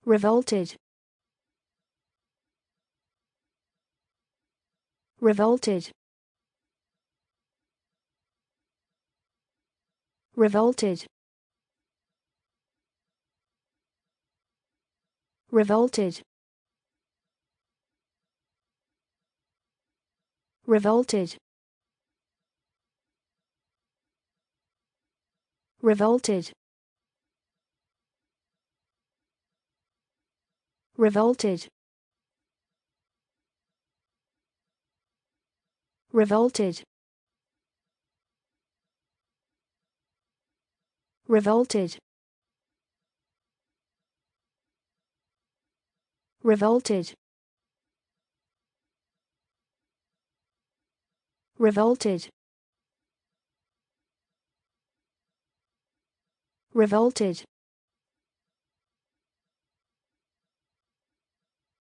Revolted. Revolted. Revolted. Revolted. Revolted. Revolted. Revolted. Revolted. Revolted. Revolted. Revolted. Revolted.